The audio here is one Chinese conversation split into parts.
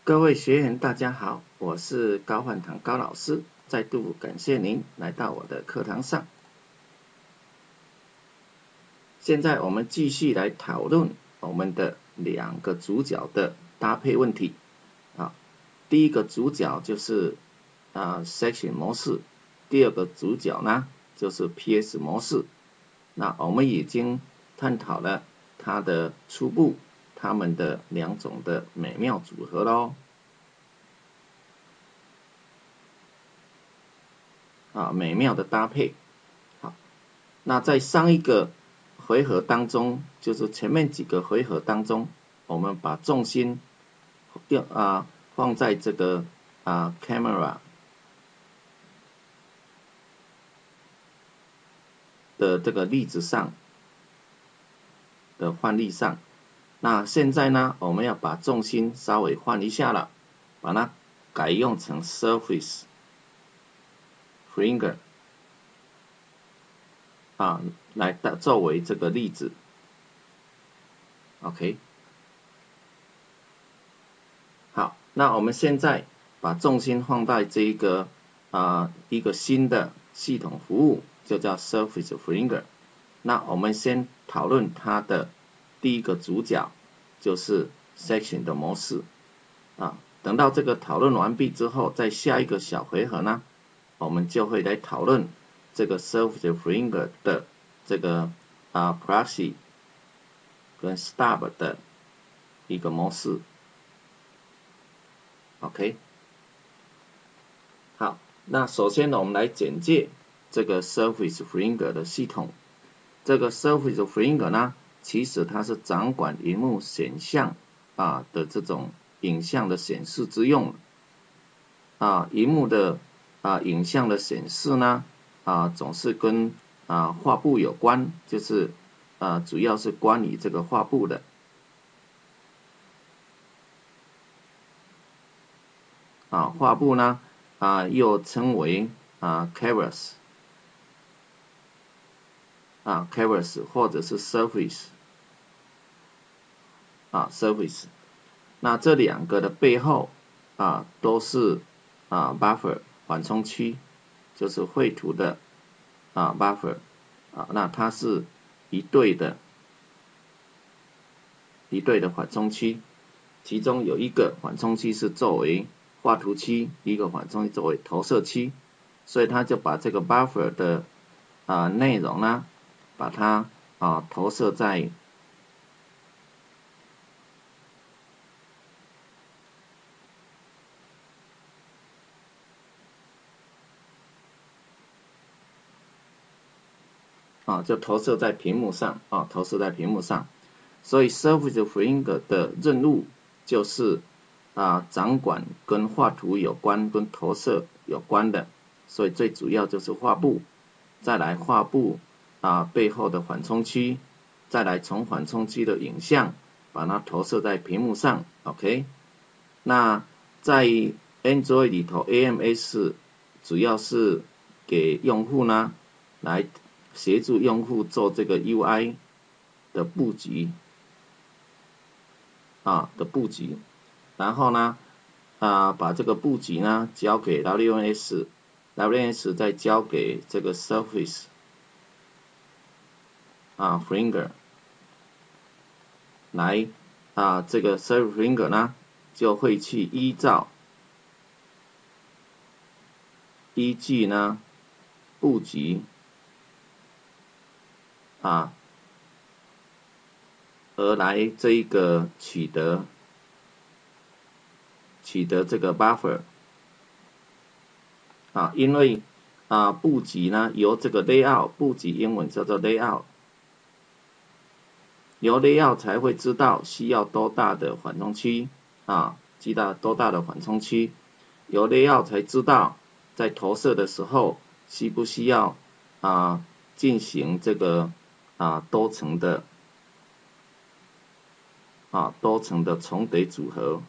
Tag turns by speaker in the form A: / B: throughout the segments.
A: 各位学员大家好，我是高焕堂高老师，再度感谢您来到我的课堂上。现在我们继续来讨论我们的两个主角的搭配问题。第一个主角就是section 模式，第二个主角呢就是 PS 模式。那我们已经探讨了它的初步，它们的两种的美妙组合咯。美妙的搭配。好，那在上一个回合当中，就是前面几个回合当中，我们把重心放在这个camera 的这个例子上的范例上。那现在呢，我们要把重心稍微换一下了，把它改用成 surface fringe 来作为这个例子。OK， 好，那我们现在把重心放在这一个一个新的系统服务，就叫 surface fringe。那我们先讨论它的第一个主角，就是 section 的模式。等到这个讨论完毕之后，在下一个小回合呢，我们就会来讨论这个 surface fringe 的这个proxy 跟 stub 的一个模式。OK， 好，那首先呢，我们来简介这个 surface fringe 的系统。这个 surface fringe 呢，其实它是掌管萤幕显像的这种影像的显示之用。萤幕的影像的显示呢，总是跟画布有关，就是主要是关于这个画布的。画布呢又称为canvas canvas 或者是 surface surface。那这两个的背后都是buffer 缓冲区，就是绘图的buffer 那它是一对的缓冲区，其中有一个缓冲区是作为画图区，一个缓冲区作为投射区，所以它就把这个 buffer 的内容呢，把它投射在就投射在屏幕上投射在屏幕上。所以 surface fringe 的任务就是掌管跟画图有关、跟投射有关的，所以最主要就是画布，再来画布背后的缓冲区，再来从缓冲区的影像把它投射在屏幕上。OK， 那在 Android 里头 AMS 主要是给用户呢来协助用户做这个 UI 的布局然后呢把这个布局呢交给 WNS 再交给这个 Surface Fringe 来这个 Surface Fringe 呢就会去依据呢布局而来这一个取得这个 buffer 因为布局呢由这个 layout 布局英文叫做 layout， 由 layout 才会知道需要多大的缓冲区知道多大的缓冲区，由 layout 才知道在投射的时候需不需要进行这个多层的重叠组合。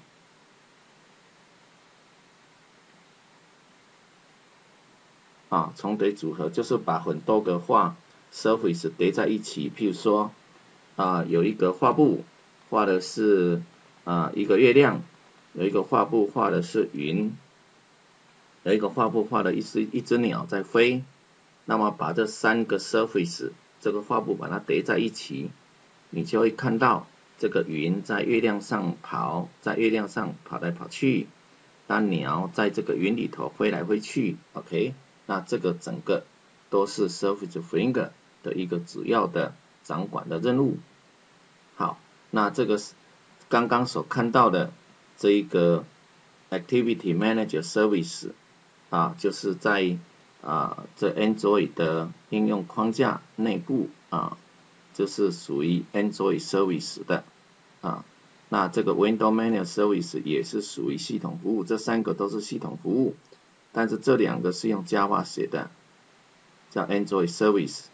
A: 重叠组合就是把很多个画 surface 叠在一起，譬如说有一个画布画的是一个月亮， 有一个画布画的是云，有一个画布画的一只鸟在飞，那么把这3个 surface 这个画布把它叠在一起，你就会看到这个云在月亮上跑，在月亮上跑来跑去，那鸟在这个云里头飞来飞去 ，OK， 那这个整个都是 Surface Flanger 的一个主要的掌管的任务。好，那这个刚刚所看到的这一个 Activity Manager Service 就是在这 Android 的应用框架内部就是属于 Android Service 的那这个 Window Manager Service 也是属于系统服务，这3个都是系统服务，但是这2个是用 Java 写的，叫 Android Service。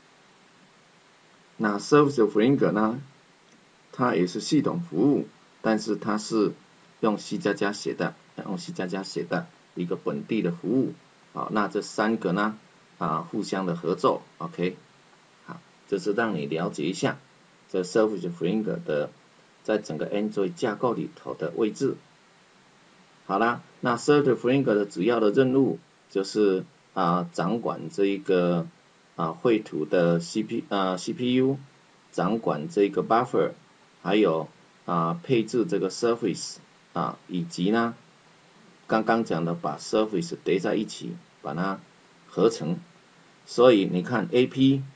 A: 那 Service Flanger 呢，它也是系统服务，但是它是用 C++ 写的，用 C++ 写的一个本地的服务。好，那这3个呢互相的合作 ，OK， 好，这是让你了解一下这 Surface Flanger 的在整个 Android 架构里头的位置。好啦，那 Surface Flanger 的主要的任务就是掌管这一个绘图的 CPU， 掌管这个 buffer， 还有配置这个 surface 以及呢刚刚讲的把 surface 叠在一起，把它合成。所以你看 A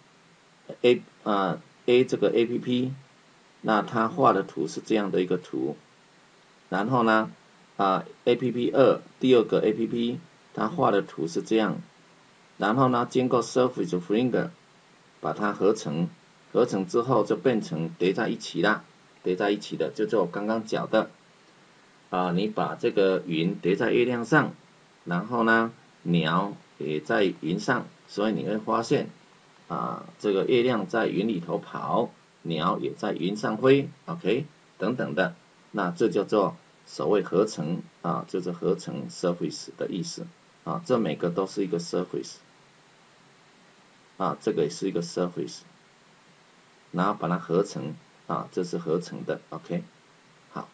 A: 这个 APP， 那它画的图是这样的一个图，然后呢APP 2第2个 APP 它画的图是这样，然后呢经过 Surface Flanger 把它合成之后就变成叠在一起啦，叠在一起的就是我刚刚讲的你把这个云叠在月亮上，然后呢鸟也在云上，所以你会发现这个月亮在云里头跑，鸟也在云上飞 ，OK 等等的，那这叫做所谓合成就是合成 surface 的意思这每个都是一个 surface 这个也是一个 surface， 然后把它合成这是合成的 ，OK， 好，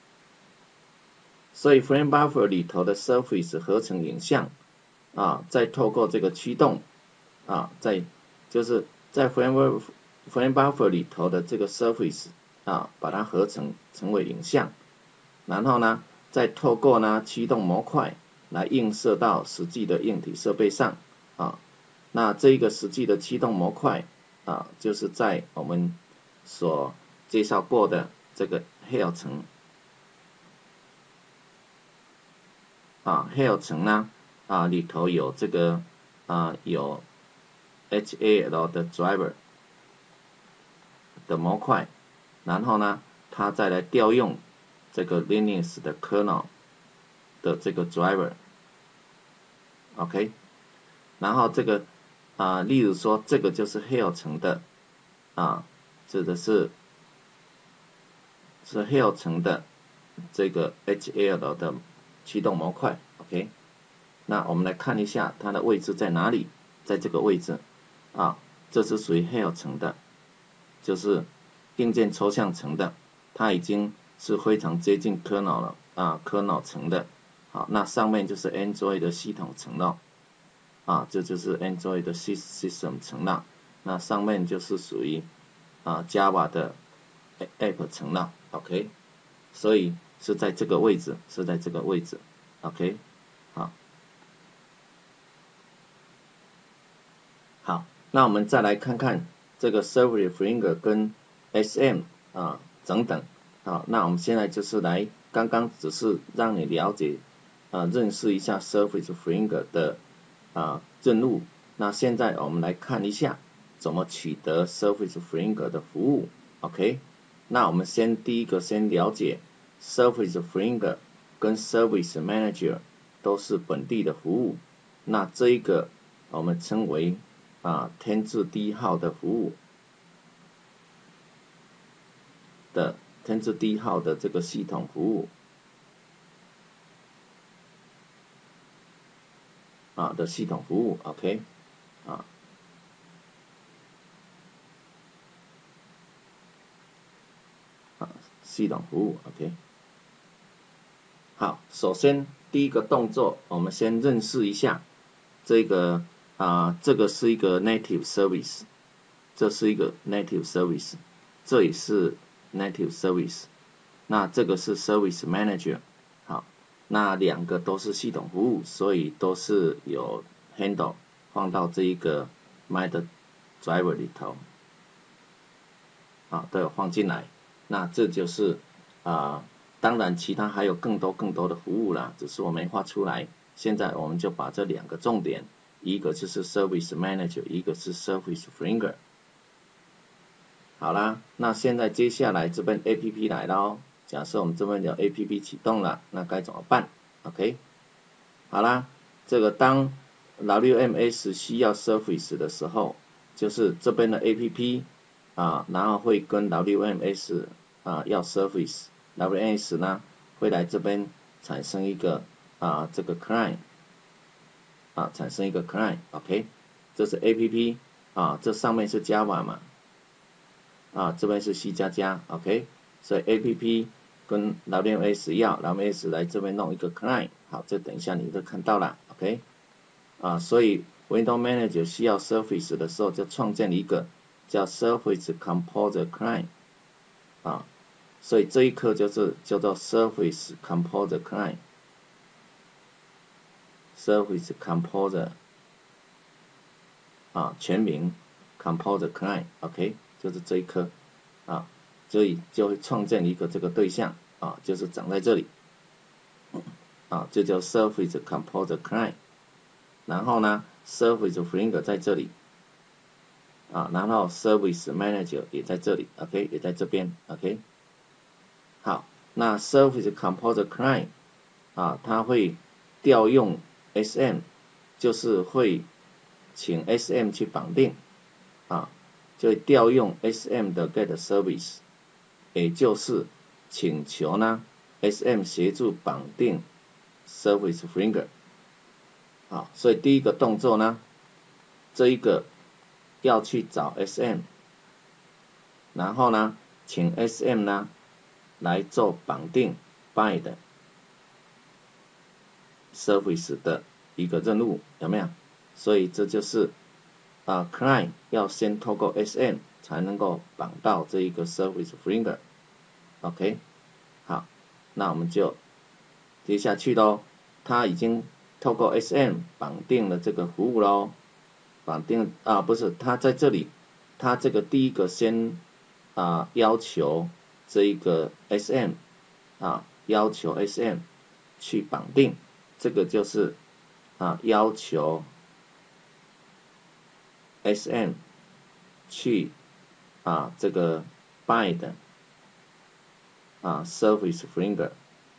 A: 所以 Frame Buffer 里头的 surface 合成影像再透过这个驱动就是在 Frame Buffer 里头的这个 surface 把它合成为影像，然后呢再透过呢驱动模块来映射到实际的硬体设备上那这一个实际的驱动模块就是在我们所介绍过的这个 Hell 层Hell 层呢里头有这个有 HAL 的 driver 的模块，然后呢它再来调用这个 Linux 的 kernel 的这个 driver，OK， 然后这个例如说这个就是 Hell 层的指的是 Hell 层的这个 HAL 的驱动模块 ，OK， 那我们来看一下它的位置在哪里，在这个位置这是属于 Hell 层的，就是硬件抽象层的，它已经是非常接近 kernel 了kernel 层的，好，那上面就是 Android 的系统层了这就是 Android 的 system 层了，那上面就是属于Java 的 App 层了 ，OK， 所以是在这个位置，是在这个位置 ，OK， 好，那我们再来看看这个 Surface Flanger 跟 SM 等等那我们现在就是来刚刚只是让你了解认识一下 Surface Flanger 的任务，那现在我们来看一下怎么取得 Surface Flanger 的服务 ，OK， 那我们第一个先了解 Surface Flanger 跟 Service Manager 都是本地的服务，那这一个我们称为天字第一号的服务的天字第一号的这个系统服务的系统服务 ，OK， 系统服务 ，OK， 好，首先第一个动作，我们先认识一下这个这个是一个 native service， 这是一个 native service， 这也是 native service， 那这个是 service manager， 好，那两个都是系统服务，所以都是有 handle 放到这一个 mild driver 里头，都有放进来，那这就是当然其他还有更多的服务啦，只是我没画出来。现在我们就把这两个重点，一个就是 Service Manager， 一个是 Service Flanger。好啦，那现在接下来这边 APP 来咯，假设我们这边有 APP 启动了，那该怎么办 ？OK， 好啦，这个当 WMS 需要 Service 的时候，就是这边的 APP 然后会跟 WMS 要 Service。WMS 呢会来这边产生一个这个 client 产生一个 client，OK， 这是 APP 这上面是 Java 嘛这边是 C 加加 ，OK， 所以 APP 跟 WMS 要 WMS 来这边弄一个 client， 好，这等一下你就看到了 ，OK， 所以 Windows Manager 需要 Surface 的时候就创建一个叫 Surface Composer Client 所以这一课就是叫做 Surface Composer Client。Surface Composer 全名 Composer Client，OK， 就是这一科所以就会创建一个这个对象就是长在这里这叫 Surface Composer Client。然后呢 Surface Flanger 在这里然后 Service Manager 也在这里 ，OK， 也在这边 ，OK。好，那 Service Composer Client 它会调用 SM， 就是会请 SM 去绑定就调用 SM 的 Get Service， 也就是请求呢 SM 协助绑定 Service Flanger。所以第一个动作呢，这一个要去找 SM， 然后呢，请 SM 呢来做绑定 bind service 的一个任务，有没有？所以这就是client 要先透过 SM 才能够绑到这一个 service flanger。OK， 好，那我们就接下去咯，它已经透过 SM 绑定了这个服务咯，绑定不是，它在这里，它这个第一个先要求这一个 SM 要求 SM 去绑定，这个就是要求 SM 去这个 bind service flanger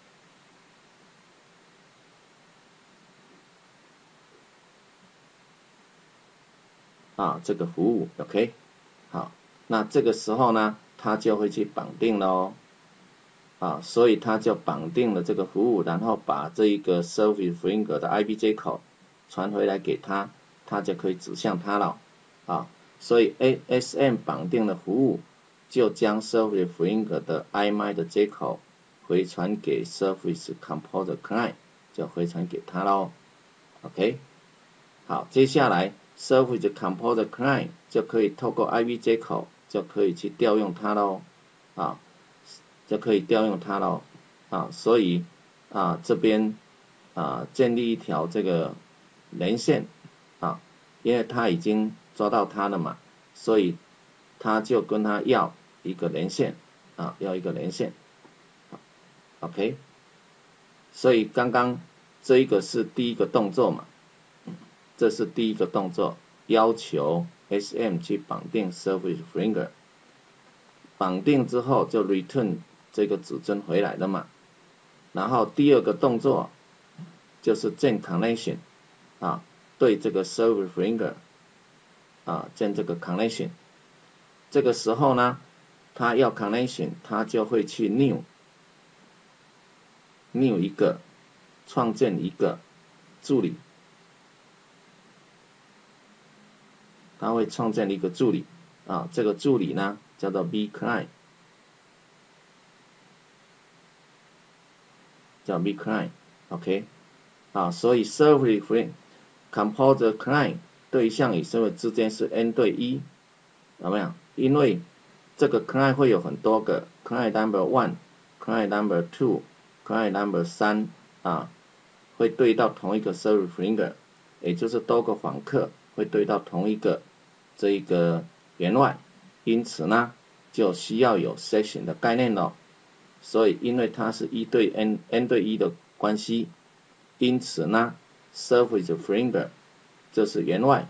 A: 这个服务 ，OK， 好，那这个时候呢，它就会去绑定咯所以它就绑定了这个服务，然后把这一个 Service Flanger 的 IP 接口传回来给它，它就可以指向它了所以 ASM 绑定的服务就将 Service Flanger 的 IMAI 接口回传给 Service Composer Client， 就回传给它咯 OK， 好，接下来 Service Composer Client 就可以透过 IP 接口就可以去调用它咯就可以调用它咯所以这边建立一条这个连线因为它已经抓到它了嘛，所以它就跟它要一个连线要一个连线OK， 所以刚刚这一个是第一个动作嘛，这是第一个动作，要求 SM 去绑定 Service Flanger， 绑定之后就 return 这个指针回来了嘛，然后第二个动作就是建 connection 对这个 Service Flanger建这个 connection， 这个时候呢，它要 connection， 它就会去 new 一个创建一个助理，它会创建一个助理这个助理呢叫做 B client， 叫 v client，OK，所以 server frame composer client 对象与 server 之间是 n 对1，有没有？因为这个 client 会有很多个 client number 1、client number 2、client number 3会对到同一个 server finger， 也就是多个访客会对到同一个这一个员外，因此呢就需要有 session 的概念咯。所以因为它是1对 n 对1的关系，因此呢 service finger 就是员外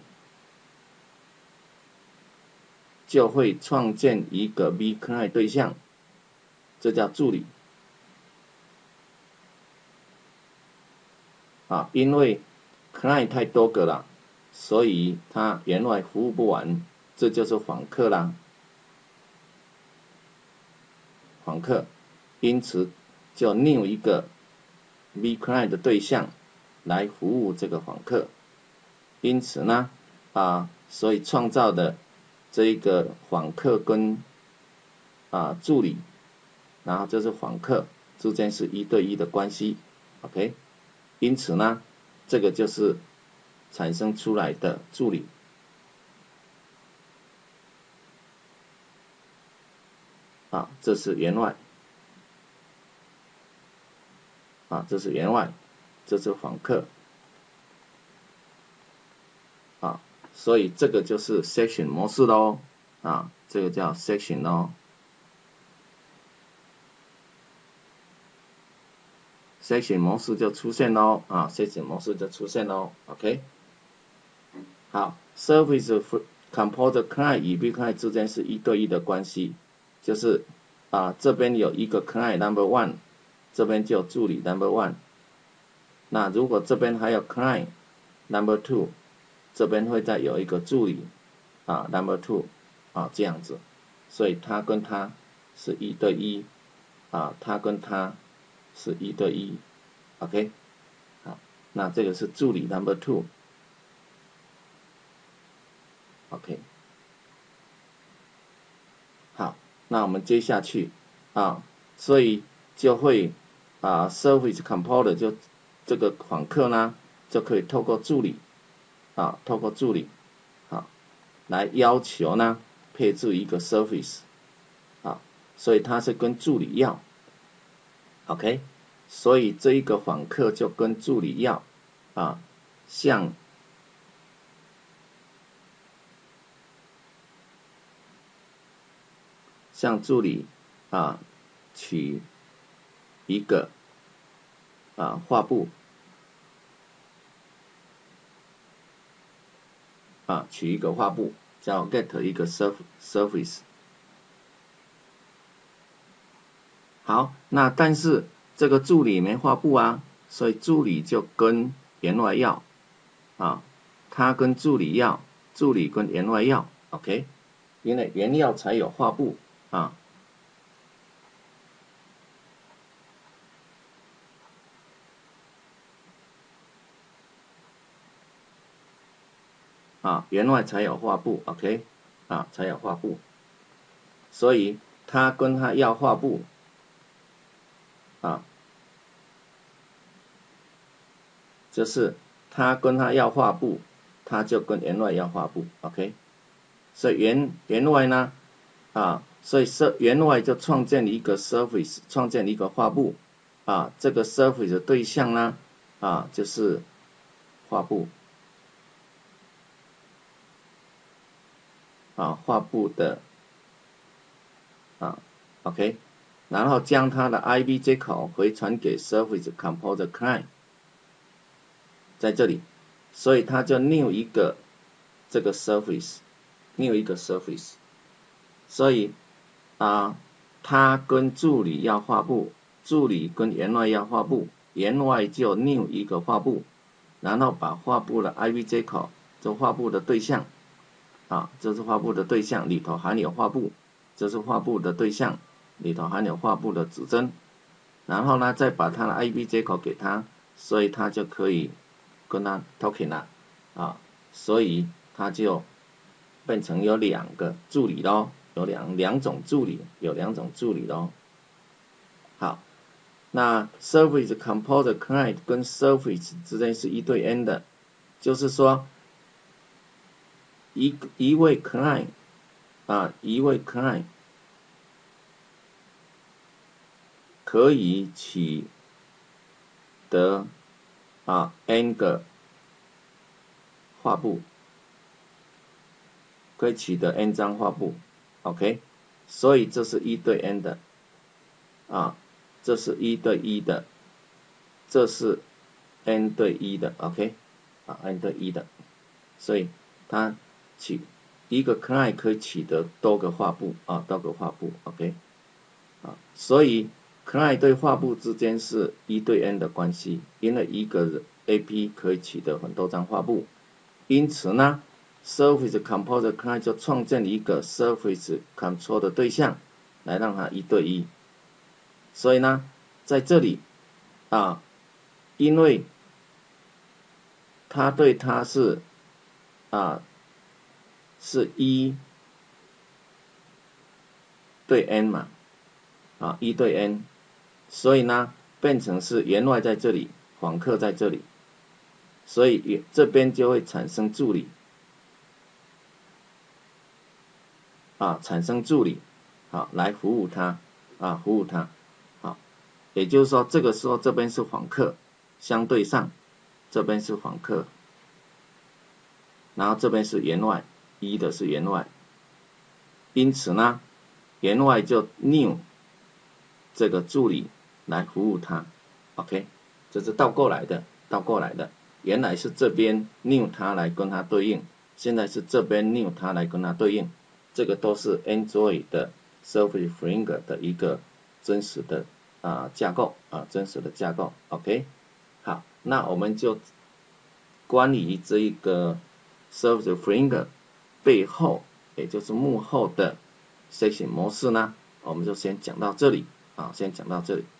A: 就会创建一个 v client 对象，这叫助理因为 client 太多个了，所以它员外服务不完，这就是访客啦，访客，因此就 new 一个 v client 的对象来服务这个访客，因此呢所以创造的这一个访客跟助理，然后这是访客之间是1对1的关系 ，OK， 因此呢这个就是产生出来的助理这是员外这是员外，这是访客所以这个就是 section 模式咯这个叫 section 咯。section 模式就出现咯section 模式就出现咯 ，OK。好 ，service composer client 与 v client 之间是1对1的关系，就是这边有一个 client number 1， 这边就有助理 number 1。那如果这边还有 client number 2， 这边会再有一个助理number 2这样子，所以他跟他是1对1他跟他是1对1 ，OK， 好，那这个是助理 number 2，OK， 好，那我们接下去所以就会service composer 就这个访客呢就可以透过助理来要求呢配置一个 service 所以它是跟助理要 ，OK， 所以这一个访客就跟助理要向助理取一个画布取一个画布叫 get 一个 surface。好，那但是这个助理没画布所以助理就跟员外要他跟助理要，助理跟员外要 ，OK， 因为员要才有画布员外才有画布 ，OK， 才有画布，所以他跟他要画布就是他跟他要画布，他就跟员外要画布 ，OK， 所以员外呢所以员外就创建一个 surface， 创建一个画布这个 surface 的对象呢就是画布画布的OK， 然后将它的 IB 接口回传给 Service Composer Client， 在这里，所以它就 new 一个这个 Service，new 一个 Service， 所以他跟助理要画布，助理跟员外要画布，员外就 new 一个画布，然后把画布的 IB 接口，这画布的对象这是画布的对象，里头含有画布，这是画布的对象，里头含有画布的指针，然后呢再把它的 IB 接口给他，所以他就可以跟他 talking 了所以他就变成有2个助理咯，有两种助理咯。好， 那 Service Composer Client 跟 Service 之间是一对 N 的，就是说一位 Client 一位 Client 可以取得N 个画布，可以取得 N 张画布 ，OK， 所以这是一对 N 的这是一对一的，这是 N 对一的 ，OK， N 对一的，所以它一个 client 可以取得多个画布多个画布 ，OK， 所以 client 对画布之间是一对 N 的关系，因为一个 AP 可以取得很多张画布，因此呢 ，Surface Composer Client 就创建一个 Surface Control 的对象，来让它一对一。所以呢，在这里因为它对它是是1对 N 嘛，1对 N， 所以呢变成是员外在这里，访客在这里，所以这边就会产生助理来服务它也就是说这个时候这边是访客，相对上这边是访客，然后这边是员外，1的是员外，因此呢员外就 new 这个助理来服务它 ，OK， 这是倒过来的，原来是这边 new 它来跟它对应，现在是这边 new 它来跟它对应，这个都是 Android 的 Surface Flanger 的一个真实的架构，OK， 好，那我们就关于这一个 Surface Flanger 背后，也就是幕后的 Section 模式呢，我们就先讲到这里先讲到这里。